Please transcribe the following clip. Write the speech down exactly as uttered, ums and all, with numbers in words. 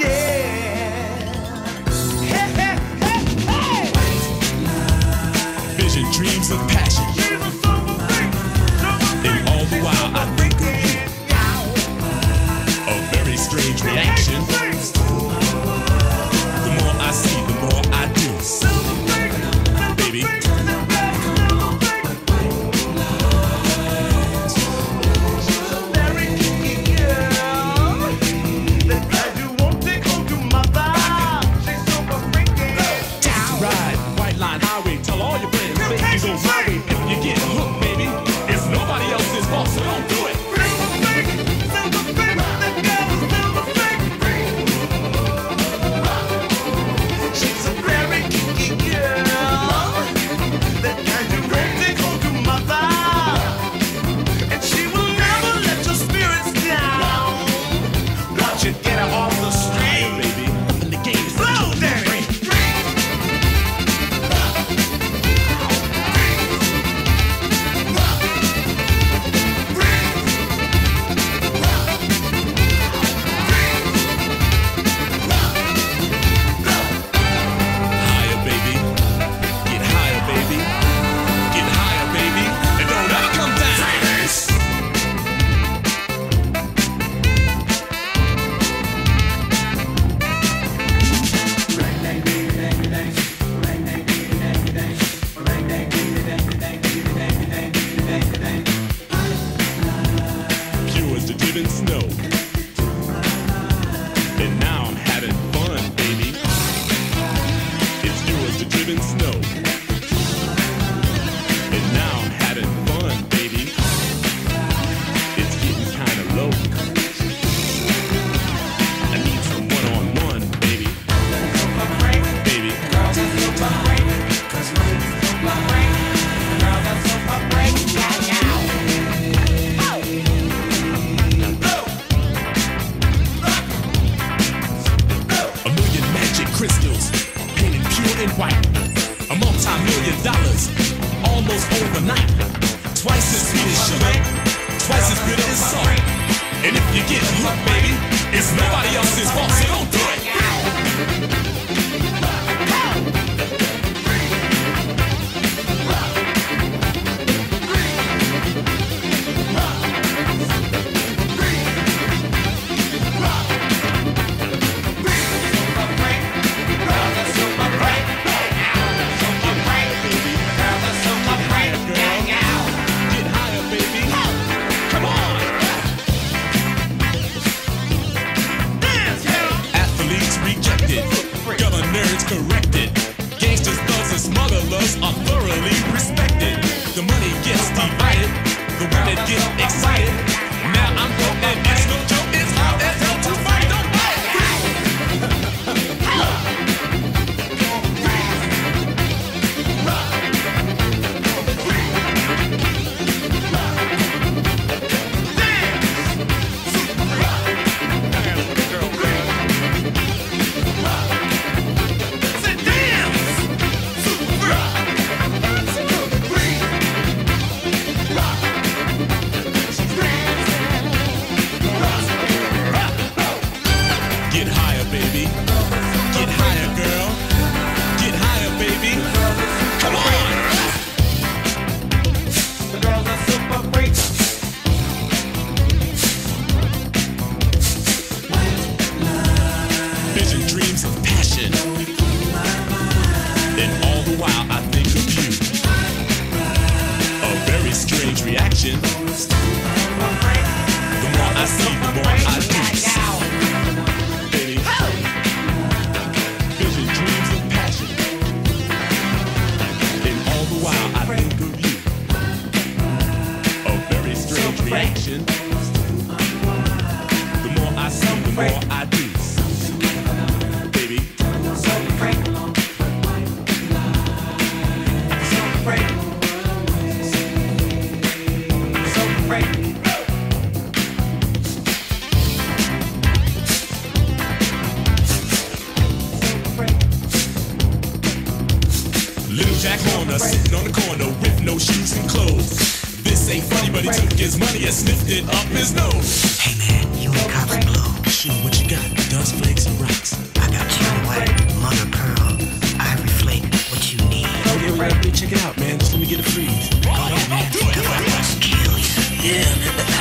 Vision, dreams of passion, and all the while I think of you. A very strange reaction. The more I see, the more I do. Baby, snow. And now I'm having fun, baby. It's pure as the driven snow. And now I'm having fun, baby. It's getting kinda low. I need some one-on-one, baby. Baby. Girls, that's so great. Cause money's so great. Girls, that's so great. Yeah, yeah. Crystals, painted pure and white. A multi-million dollars, almost overnight. Twice as sweet as sugar, twice as bitter as salt. And if you get hooked, baby, it's nobody else's fault, so don't do it. Nerds corrected. Gangsters, thugs, and smugglers are thoroughly respected. The money gets divided, the women get excited. Now I'm broke and it's no joke, it's hard as hell to fight. Don't reaction. The more I see, the more I do. Baby, vision, dreams of passion. And all the while I think of you. A very strange reaction. The more I see, the more I do. Baby, so great. Little Jack Horner sitting on the corner with no shoes and clothes. This ain't funny, but he took his money and sniffed it up his nose. Hey man, you in cops and blow. Shoot, what you got? dust flakes and rocks. I got cherry white, mother pearl, ivory flake, what you need. Oh, yeah, yeah, yeah, check it out, man. Just let me get a freeze. Go ahead, man. Stuff I must kill you. Yeah, man.